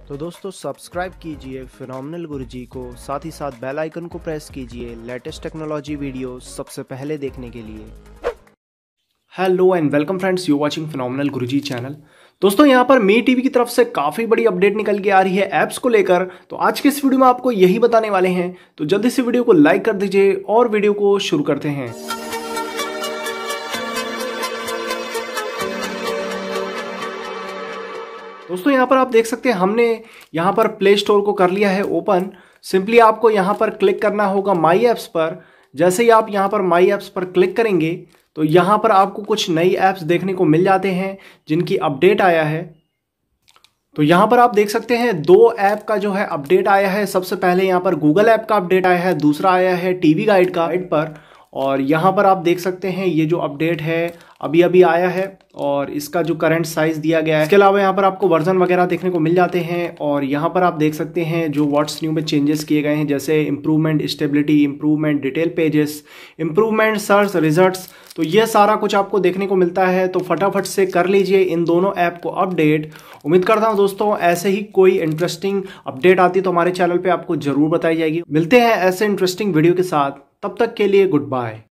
तो दोस्तों सब्सक्राइब कीजिए फिनोमिनल गुरुजी को, साथ ही साथ बेल आइकन को प्रेस कीजिए लेटेस्ट टेक्नोलॉजी वीडियो सबसे पहले देखने के लिए। Hello and welcome friends, you watching phenomenal Guruji channel. दोस्तों यहाँ पर मी टीवी की तरफ से काफ़ी बड़ी अपडेट निकल के आ रही है ऐप्स को लेकर। तो आज के इस वीडियो में आपको यही बताने वाले हैं, तो जल्दी से वीडियो को लाइक कर दीजिए और वीडियो को शुरू करते हैं। दोस्तों यहाँ पर आप देख सकते हैं हमने यहाँ पर प्ले स्टोर को कर लिया है ओपन। सिंपली आपको यहाँ पर क्लिक करना होगा माई ऐप्स पर। जैसे ही आप यहाँ पर माई ऐप्स पर क्लिक करेंगे तो यहाँ पर आपको कुछ नई ऐप्स देखने को मिल जाते हैं जिनकी अपडेट आया है। तो यहाँ पर आप देख सकते हैं दो ऐप का जो है अपडेट आया है। सबसे पहले यहाँ पर गूगल ऐप का अपडेट आया है, दूसरा आया है टीवी गाइड का पर। और यहाँ पर आप देख सकते हैं ये जो अपडेट है अभी अभी आया है और इसका जो करंट साइज दिया गया है। इसके अलावा यहाँ पर आपको वर्जन वगैरह देखने को मिल जाते हैं। और यहाँ पर आप देख सकते हैं जो व्हाट्स न्यू में चेंजेस किए गए हैं, जैसे improvement stability, improvement detail pages, improvement search results. तो ये सारा कुछ आपको देखने को मिलता है। तो फटाफट से कर लीजिए इन दोनों ऐप को अपडेट। उम्मीद करता हूँ दोस्तों ऐसे ही कोई इंटरेस्टिंग अपडेट आती तो हमारे चैनल पे आपको जरूर बताई जाएगी। मिलते हैं ऐसे इंटरेस्टिंग वीडियो के साथ, तब तक के लिए गुड बाय।